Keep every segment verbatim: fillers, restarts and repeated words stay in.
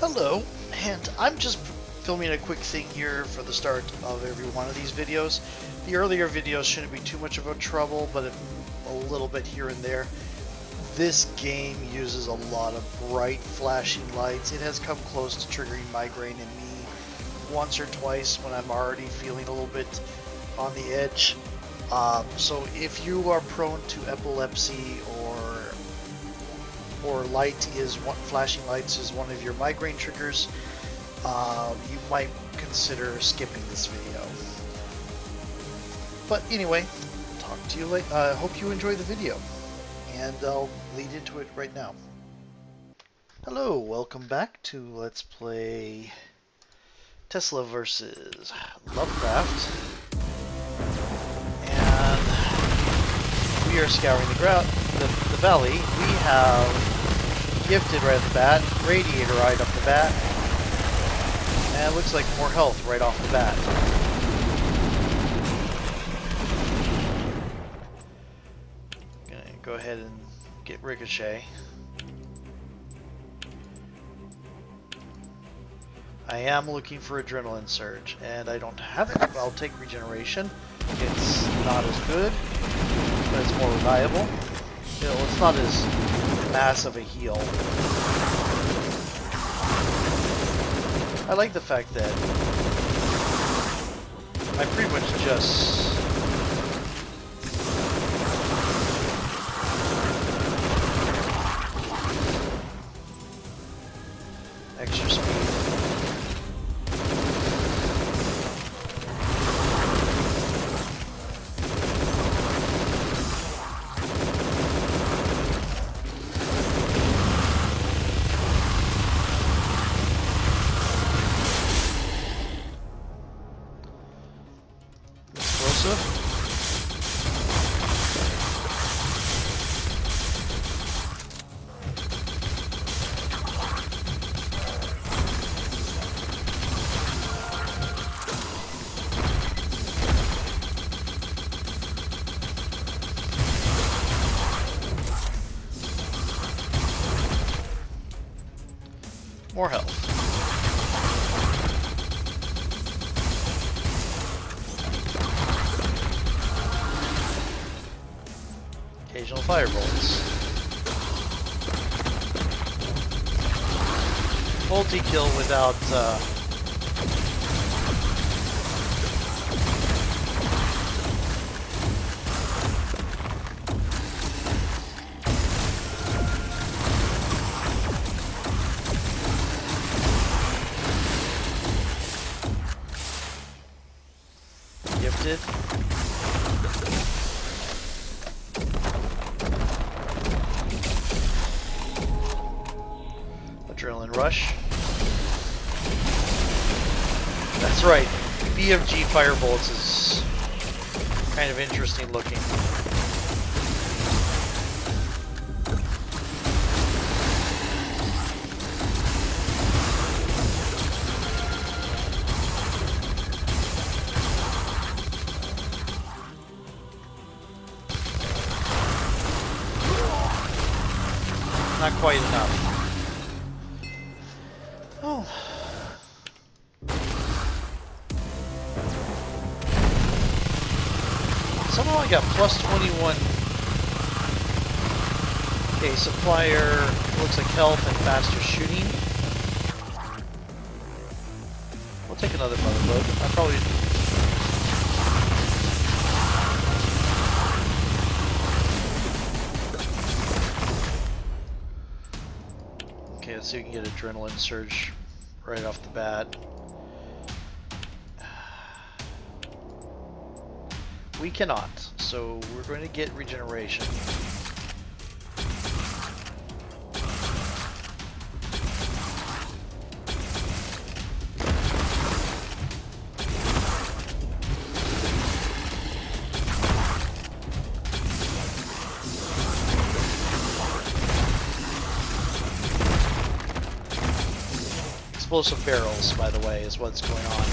Hello, and I'm just filming a quick thing here for the start of every one of these videos. The earlier videos shouldn't be too much of a trouble, but if a little bit here and there. This game uses a lot of bright flashing lights. It has come close to triggering migraine in me once or twice when I'm already feeling a little bit on the edge. Um, so if you are prone to epilepsy or or light is one, flashing lights is one of your migraine triggers, uh, you might consider skipping this video. But anyway, talk to you later. I uh, hope you enjoy the video, and I'll lead into it right now. Hello, welcome back to Let's Play Tesla versus Lovecraft, and we are scouring the ground, the, the valley. We have gifted right off the bat, radiator right off the bat, and it looks like more health right off the bat. Gonna go ahead and get Ricochet. I am looking for Adrenaline Surge, and I don't have it. I'll take Regeneration. It's not as good, but it's more reliable. You know, it's not as massive a heal. I like the fact that I pretty much just extra speed. More health. Occasional fire bolts. Multi-kill without uh, gifted. Adrenaline Rush. That's right. B F G Firebolts is kind of interesting looking. Not quite enough. Oh. Somehow I got plus twenty-one. Okay, supplier looks like health and faster shooting. We'll take another motherload. I probably. Okay, let's see if we can get Adrenaline Surge right off the bat. We cannot, so we're going to get Regeneration. Explosive barrels, by the way, is what's going on.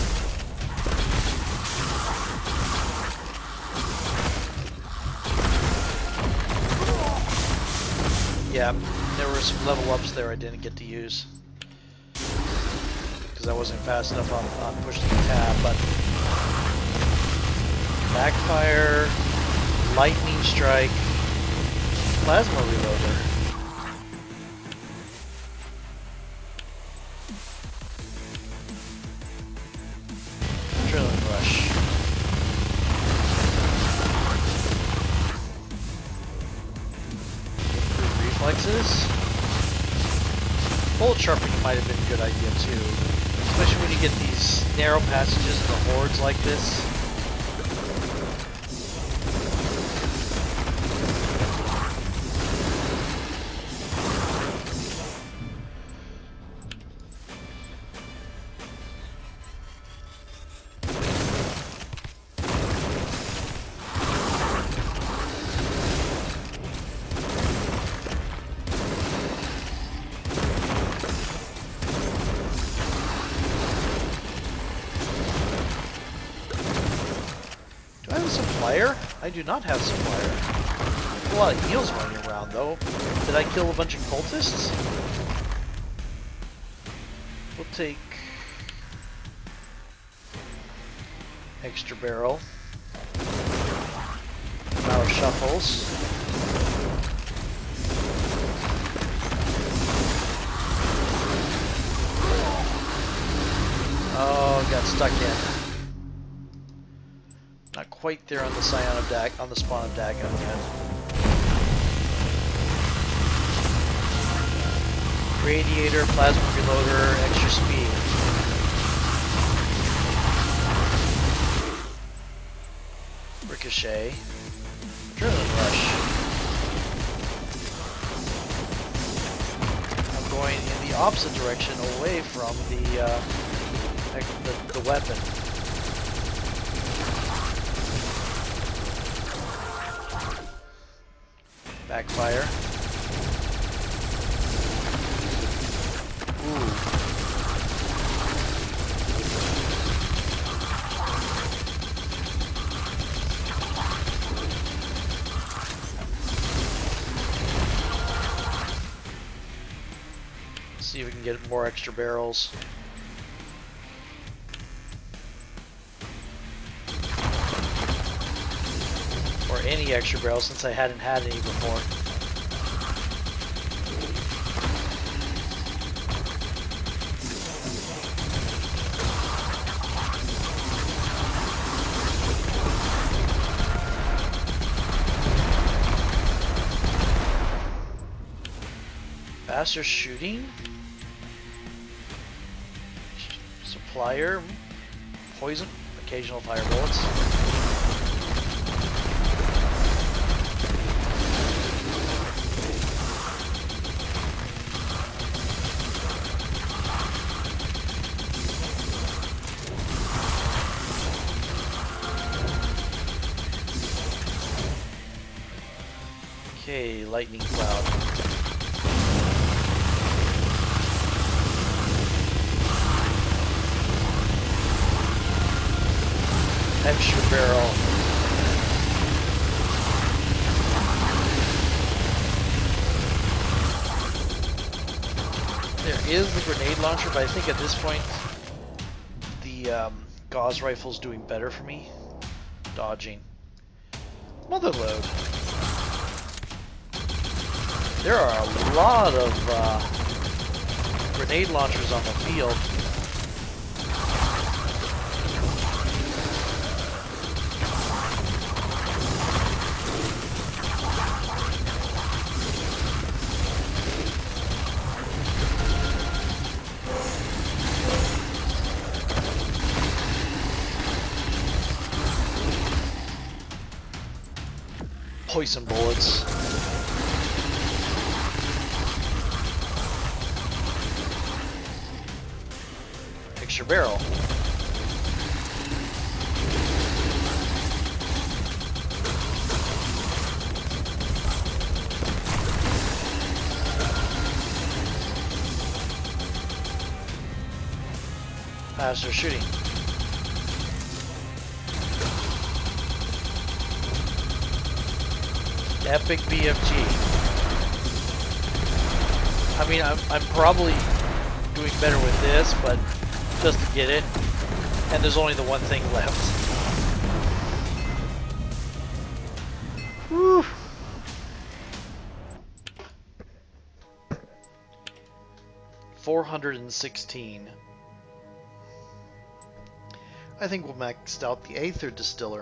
Yeah, there were some level ups there I didn't get to use. because I wasn't fast enough on, on pushing the tab, but backfire, lightning strike, plasma reloader. Adrenaline rush. Improve reflexes. Bullet sharpening might have been a good idea too, especially when you get these narrow passages in the hordes like this. I do not have supplier. A lot of heals running around though. Did I kill a bunch of cultists? We'll take extra barrel. Amount of shuffles. Oh, got stuck in. Not quite there on the Scion of Dag on the spawn of Dagon yet. Radiator, plasma reloader, extra speed. Ricochet. Adrenaline rush. I'm going in the opposite direction away from the uh, the, the weapon. Backfire. Ooh. Let's see if we can get more extra barrels. Or any extra barrels since I hadn't had any before. Faster shooting. Supplier. Poison. Occasional fire bullets. Okay, lightning cloud. Extra barrel. There is the grenade launcher, but I think at this point the um, gauze rifle's doing better for me. Dodging. Mother load. There are a lot of uh, grenade launchers on the field. Poison bullets. Extra barrel. Faster shooting. Epic B F G. I mean, I'm, I'm probably doing better with this, but just to get it, and there's only the one thing left. Woo! four hundred sixteen. I think we'll max out the Aether Distiller.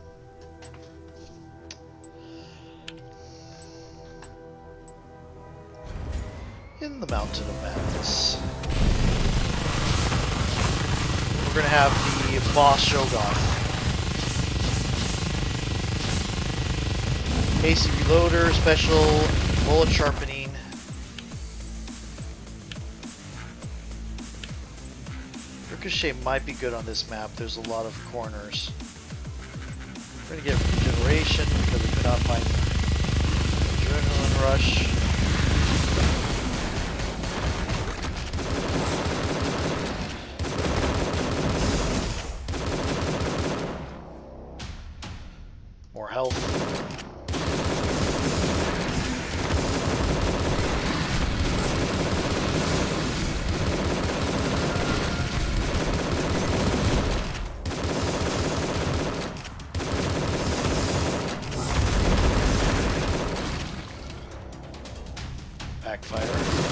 In the Mountain of Madness. We're going to have the boss Shogoth. Hasty Reloader, special, bullet sharpening. Ricochet might be good on this map. There's a lot of corners. We're going to get regeneration because we could not find Adrenaline Rush. More health. Backfire.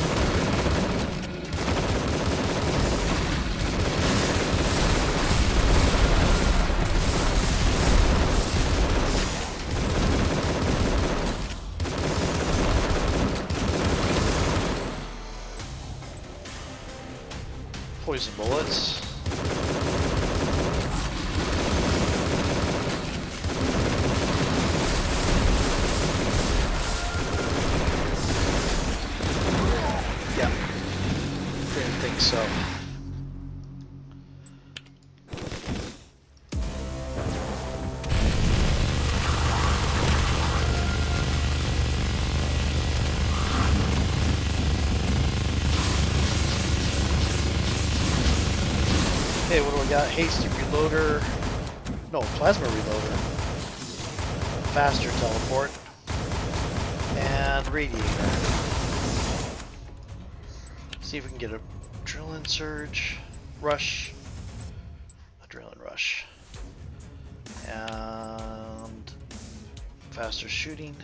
Poison bullets. Yeah. Didn't think so. Okay, what do we got? Hasty Reloader. No, Plasma Reloader. Faster Teleport. And Radiator. See if we can get a Adrenaline Surge. Rush. Adrenaline Rush. And faster shooting.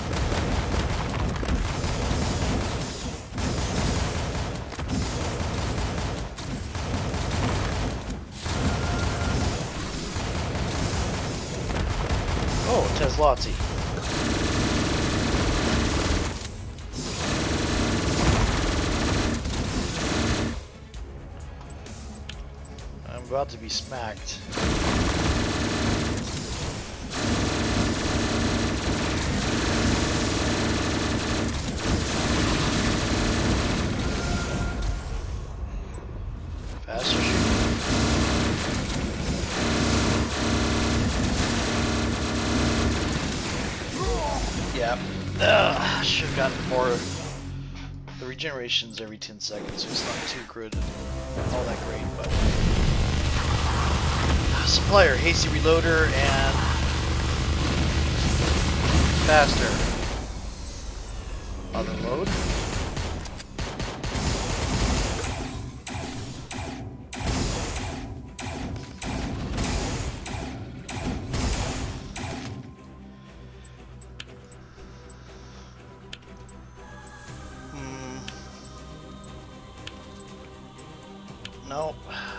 Oh, Teslotzi. I'm about to be smacked. Faster shooting. Yeah, uh, should have gotten more. The regeneration's every ten seconds, so it's not too good, all that great. But uh, supplier, hasty reloader, and faster. Other load. Nope.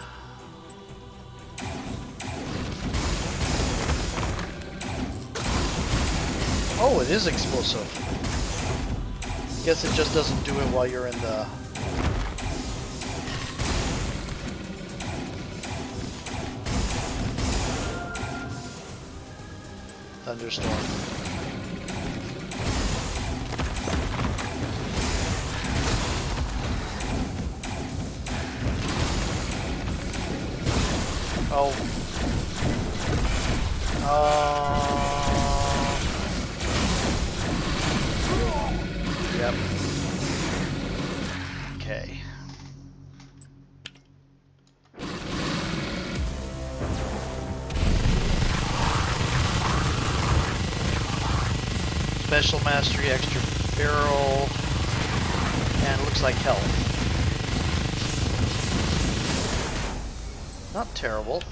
Oh, it is explosive. Guess it just doesn't do it while you're in the... thunderstorm. Oh. Uh... Yep. Okay. Special mastery, extra barrel, and it looks like health. Not terrible.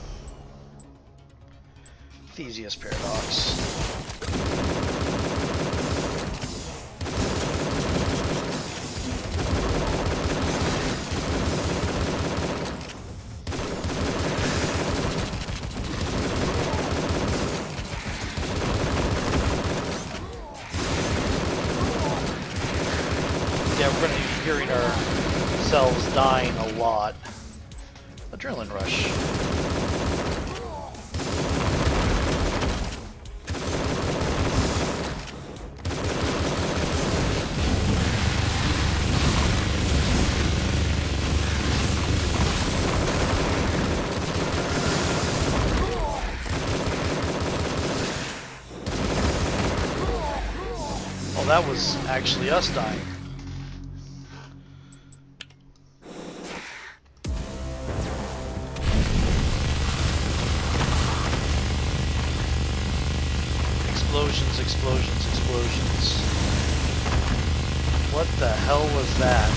Theseus paradox. Yeah, we're going to be hearing ourselves dying a lot. Adrenaline rush. Oh, that was actually us dying. Explosions, explosions, explosions. What the hell was that?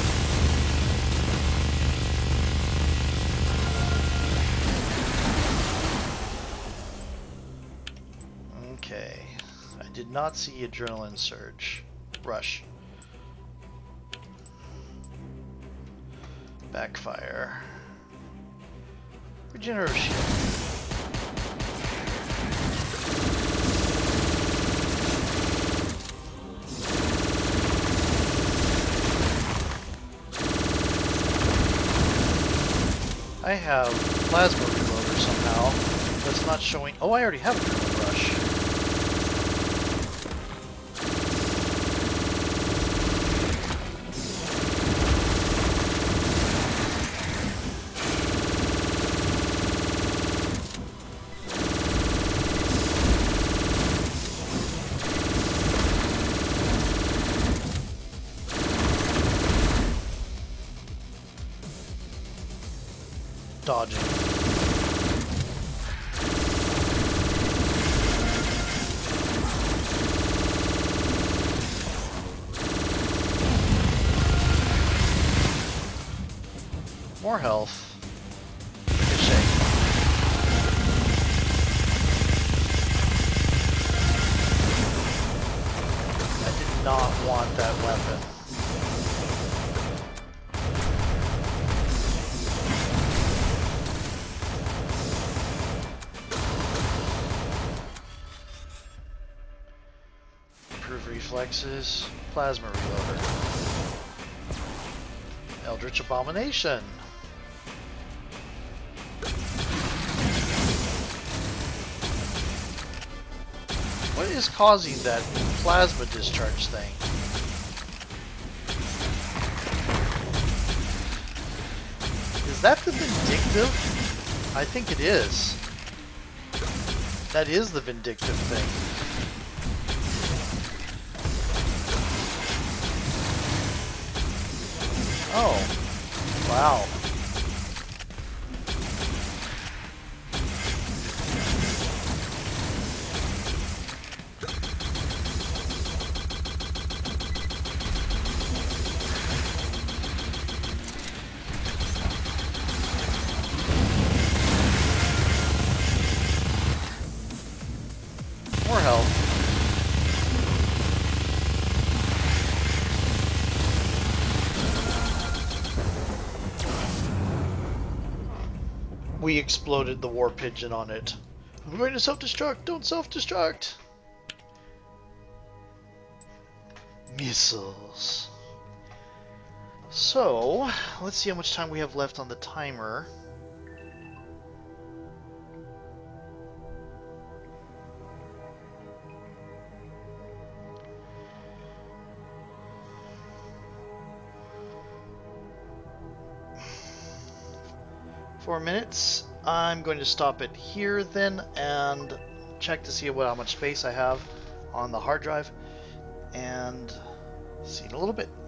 Okay. I did not see adrenaline surge. Rush. Backfire. Regenerative shield. I have plasma reloader somehow, but it's not showing. Oh, I already have adrenaline rush. Dodging. More health. Ricochet. I did not want that weapon. Reflexes, plasma reloader, Eldritch Abomination. What is causing that plasma discharge thing? Is that the vindictive? I think it is. That is the vindictive thing. Oh, wow. More health. We exploded the war pigeon on it. I'm going to self-destruct! Don't self-destruct! Missiles. So, let's see how much time we have left on the timer. Four minutes. I'm going to stop it here then and check to see what how much space I have on the hard drive and see you in a little bit.